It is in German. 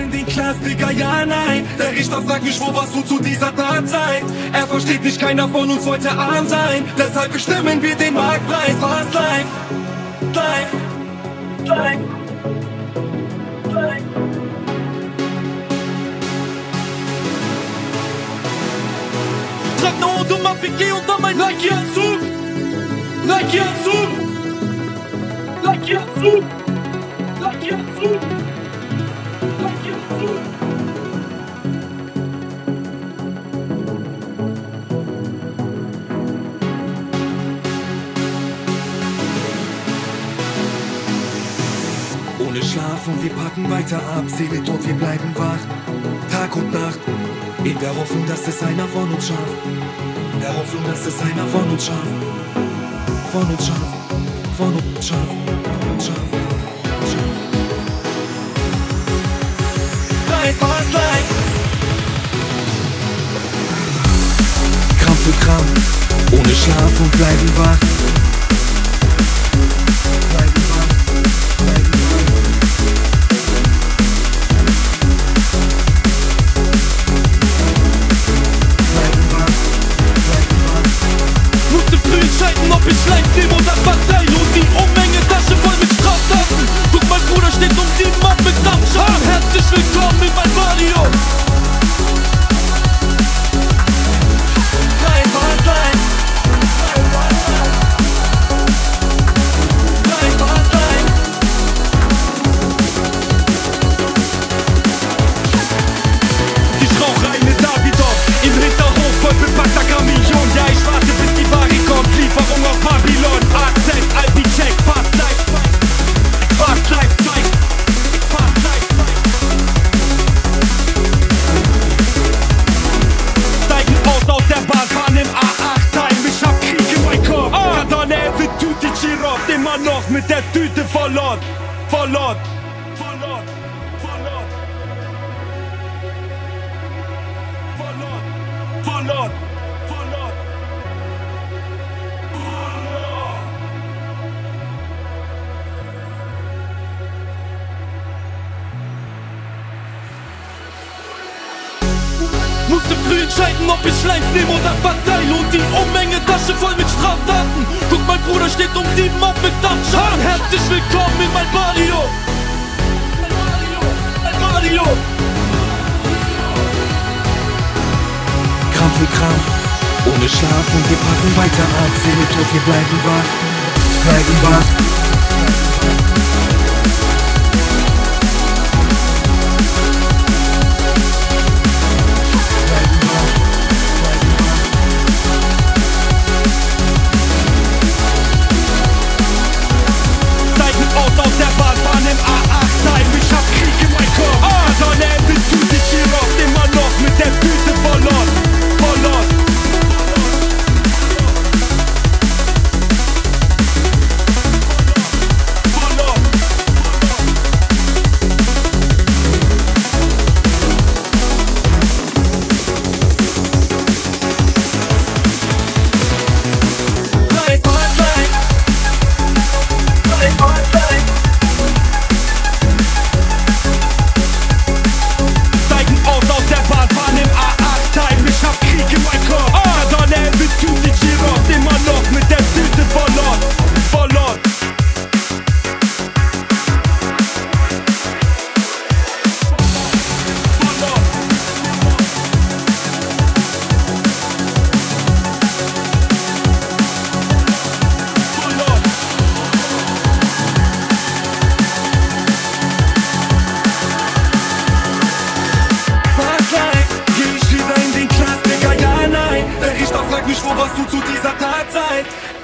in den Knast, Digga, ja, nein. Der Richter fragt mich, wo warst du zu dieser Tatzeit? Er versteht nicht, keiner von uns wollte arm sein. Deshalb bestimmen wir den Marktpreis. Fast live, live, live, live. Trag ne Hose um APG unter mein Nike-Anzug. Nike-Anzug, Nike-Anzug, Nike-Anzug, Nike-Anzug. Ohne Schlaf und wir packen weiter ab. Seele tot, wir bleiben wach, Tag und Nacht. In der Hoffnung, dass es einer von uns schafft. In der Hoffnung, dass es einer von uns schafft. Von uns schafft, von uns schafft, schafft, schafft. Preis, fast live. Krampf für Krampf, ohne Schlaf und bleiben wach. Bleiben wach, bleiben wach. Bleiben wach, bleiben wach. Musste früh entscheiden, ob ich live nehme oder Partei. Und die Unmenge Tasche voll mit Straftaten. Guck, mein Bruder steht um 7 Mann mit Dampfschaden. Herzlich willkommen in mein Barrio. Live, fast live. Live, fast live. Ich rauche eine Davidoff im Hinterhof, voll bepackter Kamion. Ja, ich warte, bis die Ware kommt. Lieferung auf Babylon. Azet, check, fast live. Fast live, Zeit. Fast live, Zeit. Steigen aus der Bahn, fahren im A8-Time. Ich hab Krieg in mein Kopf. Kadane, wie Tüte Chirot. Immer noch mit der Tüte voll Ort. Voll Ort. Voll Ort. Voll Ort. Voll Ort. Voll Ort. Voll Ort. Musste früh entscheiden, ob ich Lines nehme oder Partei. Und die Unmenge Tasche voll mit Straftaten. Guck, mein Bruder steht um 7 auf mit Dampfschaden. Herzlich willkommen in mein Barrio. Mein Barrio. Krampf für Krampf, ohne Schlaf und wir packen weiter ab. Seele tot, wir bleiben wach, bleiben wach. Aus der Bahn, fahren im A8-Time. Ich hab Krieg in mein Kopf. Sonne, wie du dich hier rockt. Immer noch mit der Tüte voll Ort. Voll Ort. Voll Ort. Live, fast live. Live, fast live. Steigen aus der Bahn, fahren im A8-Time. Ich hab Krieg in mein Kopf. Sonne, wie tut die Chirot. Immer noch mit der Tüte voll Ort. Voll Ort. Voll Ort. Voll Ort. Fast live, geh ich wieder in den Knast, Digga, ja, nein. Der Richter fragt mich, wo warst du zu dieser Tatzeit?